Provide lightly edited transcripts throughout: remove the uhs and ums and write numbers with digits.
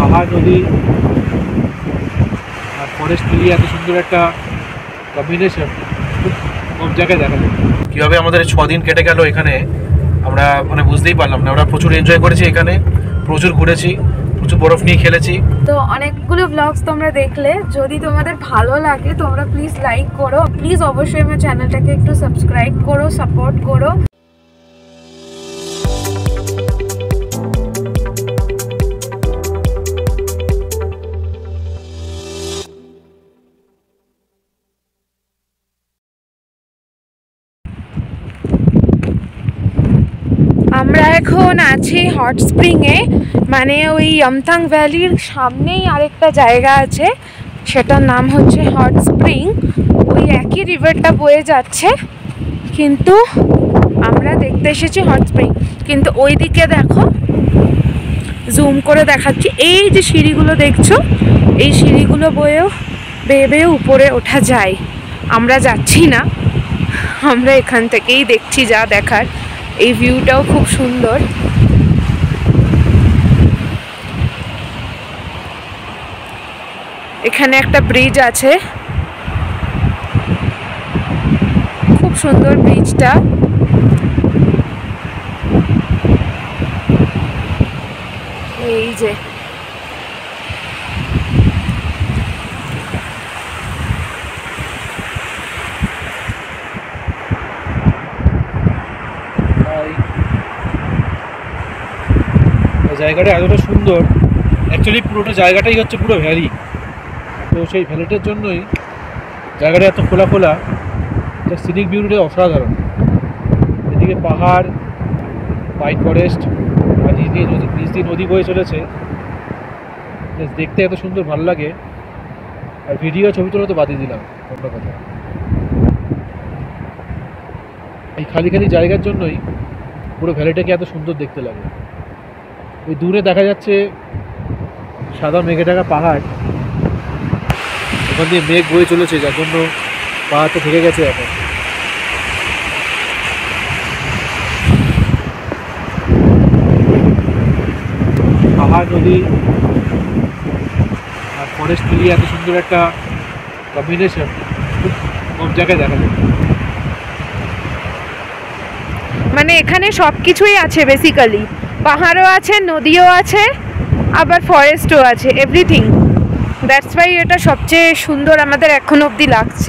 পাহাড় নদী আর ফরেস্ট মিলিয়ে এত সুন্দর একটা কম্বিনেশন খুব কম জায়গায় দেখা যায়। কীভাবে আমাদের 6 দিন কেটে গেল এখানে আমরা মানে বুঝতেই পারলাম না। আমরা প্রচুর এনজয় করেছি, এখানে প্রচুর ঘুরেছি, প্রচুর বরফ নিয়ে খেলেছি। তো অনেকগুলো ব্লগস তোমরা দেখলে, যদি তোমাদের ভালো লাগে তোমরা প্লিজ লাইক করো, প্লিজ অবশ্যই আমার চ্যানেলটাকে একটু সাবস্ক্রাইব করো, সাপোর্ট করো। আমরা এখন আছি হট স্প্রিংয়ে, মানে ওই ইয়মথাং ভ্যালির সামনেই আরেকটা জায়গা আছে, সেটার নাম হচ্ছে হট স্প্রিং। ওই একই রিভারটা বয়ে যাচ্ছে, কিন্তু আমরা দেখতে এসেছি হট স্প্রিং। কিন্তু ওই দিকে দেখো, জুম করে দেখাচ্ছি, এই যে সিঁড়িগুলো দেখছো, এই সিঁড়িগুলো বেয়ে বেয়ে উপরে ওঠা যায়। আমরা যাচ্ছি না, আমরা এখান থেকেই দেখছি যা দেখার। এই ভিউটাও খুব সুন্দর। এখানে একটা ব্রিজ আছে, খুব সুন্দর ব্রিজটা। এই যে জায়গাটা এতটা সুন্দর, অ্যাকচুয়ালি পুরোটা জায়গাটাই হচ্ছে পুরো ভ্যালি। তো সেই ভ্যালিটার জন্যই জায়গাটা এত খোলা খোলা, যা সিনিক বিউটিটা অসাধারণ। এদিকে পাহাড়, পাইন ফরেস্ট, আর নিচ দিয়ে নদী বয়ে চলেছে, দেখতে এত সুন্দর ভালো লাগে। আর ভিডিও ছবি তোলা তো বাদই দিলাম, অন্য কথা। এই খালি খালি জায়গার জন্যই পুরো ভ্যালিটাকে এত সুন্দর দেখতে লাগে। ওই দূরে দেখা যাচ্ছে সাদা মেঘে ঢাকা পাহাড়, ওখান দিয়ে মেঘ বয়ে চলেছে, যার জন্য পাহাড়টা থেকে গেছে এখন। পাহাড় নদী আর ফরেস্ট মিলিয়ে এত সুন্দর একটা কম্বিনেশন খুব কম জায়গায় দেখা যায়। মানে এখানে সব কিছুই আছে বেসিক্যালি, পাহাড়ও আছে, নদীও আছে, আবার ফরেস্টও আছে, এভরিথিং। দ্যাটস ওয়াই এটা সবচেয়ে সুন্দর আমাদের এখন অবধি লাগছে।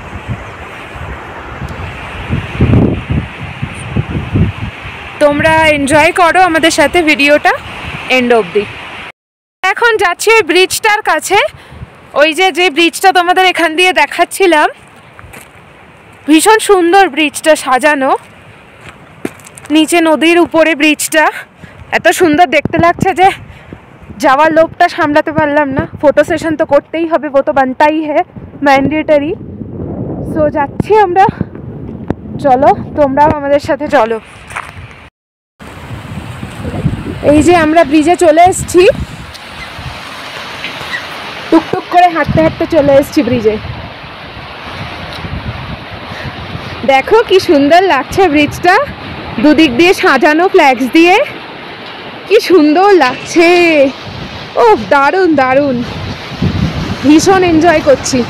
তোমরা এনজয় করো আমাদের সাথে ভিডিওটা এন্ড অবধি। এখন যাচ্ছি ওই ব্রিজটার কাছে, ওই যে ব্রিজটা তোমাদের এখান দিয়ে দেখাচ্ছিলাম, ভীষণ সুন্দর ব্রিজটা সাজানো, নিচে নদীর উপরে ব্রিজটা এত সুন্দর দেখতে লাগছে যে যাওয়ার লোভটা সামলাতে পারলাম না। ফটো সেশন তো করতেই হবে, वो तो बनता ही है, ম্যান্ডেটরি। সো যাচ্ছি আমরা, চলো তোমরাও আমাদের সাথে চলো। এই যে আমরা ব্রিজে চলে এসেছি, টুকটুক করে হাঁটতে হাঁটতে চলে এসেছি ব্রিজে। দেখো কি সুন্দর লাগছে ব্রিজটা, দুদিক দিয়ে সাজানো ফ্ল্যাগস দিয়ে, কি সুন্দর লাগছে। ও দারুণ দারুণ, ভীষণ এনজয় করছি।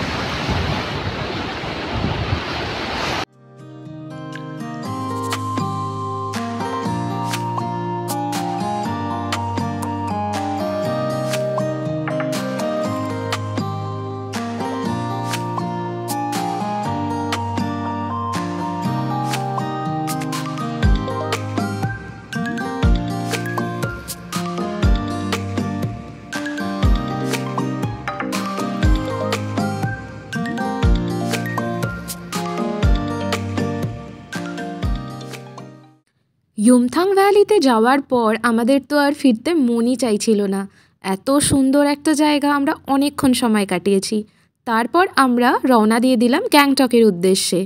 ইয়ুমথাং ভ্যালিতে যাওয়ার পর আমাদের তো আর ফিরতে মনই চাইছিল না। এত সুন্দর একটা জায়গা, আমরা অনেকক্ষণ সময় কাটিয়েছি। তারপর আমরা রওনা দিয়ে দিলাম গ্যাংটকের উদ্দেশ্যে।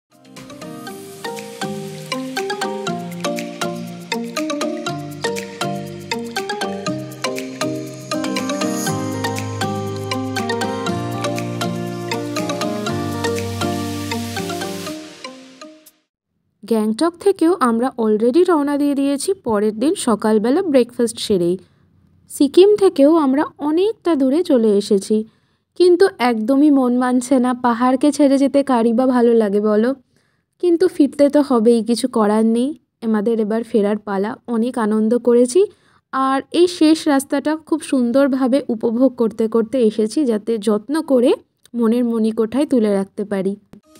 গ্যাংটক থেকেও আমরা অলরেডি রওনা দিয়ে দিয়েছি পরের দিন সকালবেলা ব্রেকফাস্ট সেরেই। সিকিম থেকেও আমরা অনেকটা দূরে চলে এসেছি, কিন্তু একদমই মন মানছে না। পাহাড়কে ছেড়ে যেতে কারই বা ভালো লাগে বলো, কিন্তু ফিরতে তো হবেই, কিছু করার নেই। আমাদের এবার ফেরার পালা। অনেক আনন্দ করেছি, আর এই শেষ রাস্তাটা খুব সুন্দরভাবে উপভোগ করতে করতে এসেছি, যাতে যত্ন করে মনের মণিকোঠায় তুলে রাখতে পারি।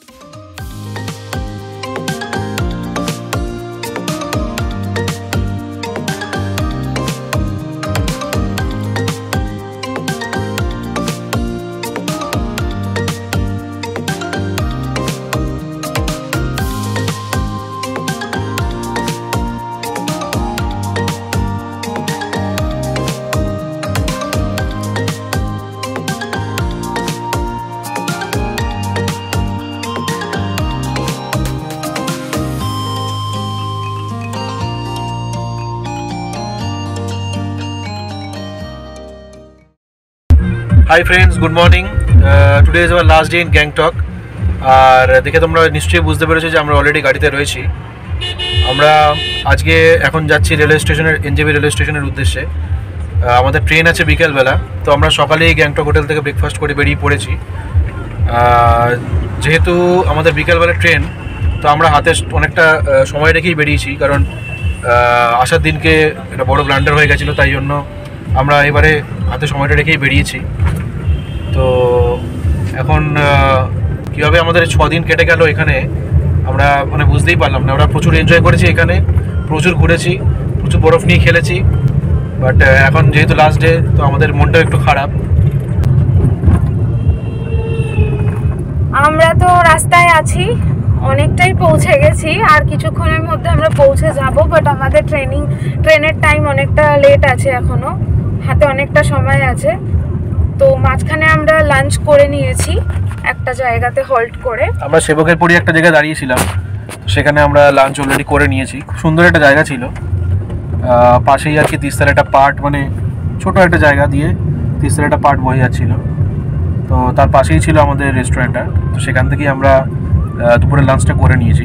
Hi friends, good morning. Today is our last day in Gangtok. আর দেখে তোমরা নিশ্চয়ই বুঝতে পেরেছো যে আমরা অলরেডি গাড়িতে রয়েছি। আমরা আজকে এখন যাচ্ছি রেলওয়ে স্টেশনের, এনজেপি রেলওয়ে স্টেশনের উদ্দেশ্যে। আমাদের ট্রেন আছে বিকেলবেলা, তো আমরা সকালেই গ্যাংটক হোটেল থেকে ব্রেকফাস্ট করে বেরিয়ে পড়েছি। যেহেতু আমাদের বিকেলবেলা ট্রেন, তো আমরা হাতে অনেকটা সময় রেখেই বেরিয়েছি, কারণ আসার দিনকে একটা বড় ব্লান্ডার হয়ে গেছিলো, তাই জন্য আমরা এবারে হাতে সময়টা রেখেই বেরিয়েছি। তো এখন কীভাবে আমাদের 6 দিন কেটে গেল এখানে আমরা মানে বুঝতেই পারলাম না। আমরা প্রচুর এনজয় করেছি এখানে, প্রচুর ঘুরেছি, প্রচুর বরফ নিয়ে খেলেছি, বাট এখন যেহেতু লাস্ট ডে, তো আমাদের মনটাও একটু খারাপ। আমরা তো রাস্তায় আছি, অনেকটাই পৌঁছে গেছি, আর কিছুক্ষণের মধ্যে আমরা পৌঁছে যাব। বাট আমাদের ট্রেনের টাইম অনেকটা লেট আছে, এখনো হাতে অনেকটা সময় আছে। তো মাঝখানে আমরা লাঞ্চ করে নিয়েছি একটা জায়গাতে হল্ট করে। আমরা সেবকের পরই একটা জায়গায় দাঁড়িয়েছিলাম, সেখানে আমরা লাঞ্চ অলরেডি করে নিয়েছি। খুব সুন্দর একটা জায়গা ছিল, পাশেই আর কি তিস্তার একটা পার্ট, মানে ছোট একটা জায়গা দিয়ে তিস্তার একটা পার্ট বয়ে যাচ্ছিল, তো তার পাশেই ছিল আমাদের রেস্টুরেন্টটা। তো সেখান থেকেই আমরা দুপুরের লাঞ্চটা করে নিয়েছি।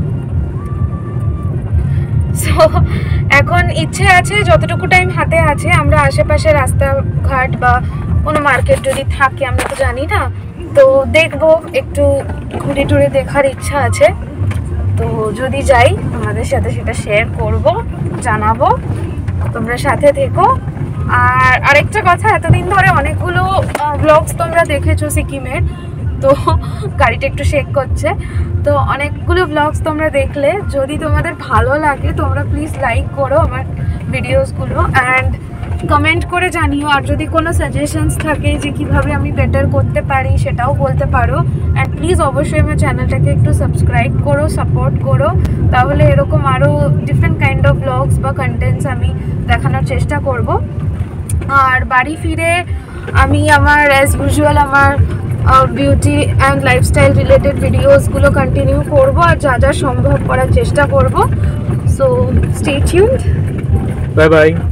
সো এখন ইচ্ছে আছে যতটুকু টাইম হাতে আছে আমরা আশেপাশে রাস্তাঘাট বা কোনো মার্কেট যদি থাকে, আমরা তো জানি না, তো দেখবো, একটু ঘুরে টুরে দেখার ইচ্ছা আছে। তো যদি যাই আমাদের সাথে সেটা শেয়ার করব, জানাবো, তোমরা সাথে থেকো। আর আরেকটা কথা, এতদিন ধরে অনেকগুলো ব্লগস তোমরা দেখেছো সিকিমের, তো গাড়িটা একটু শেক করছে, তো অনেকগুলো ব্লগস তোমরা দেখলে, যদি তোমাদের ভালো লাগে তোমরা প্লিজ লাইক করো আমার ভিডিওসগুলো, অ্যান্ড কমেন্ট করে জানিও। আর যদি কোনো সাজেশনস থাকে যে কিভাবে আমি বেটার করতে পারি, সেটাও বলতে পারো। অ্যান্ড প্লিজ অবশ্যই আমার চ্যানেলটাকে একটু সাবস্ক্রাইব করো, সাপোর্ট করো, তাহলে এরকম আরও ডিফারেন্ট কাইন্ড অফ ব্লগস বা কন্টেন্টস আমি দেখানোর চেষ্টা করব। আর বাড়ি ফিরে আমি আমার অ্যাজ ইউজুয়াল আমার বিউটি অ্যান্ড লাইফস্টাইল রিলেটেড ভিডিওসগুলো কন্টিনিউ করব, আর যা যা সম্ভব করার চেষ্টা করব। So stay tuned, bye by.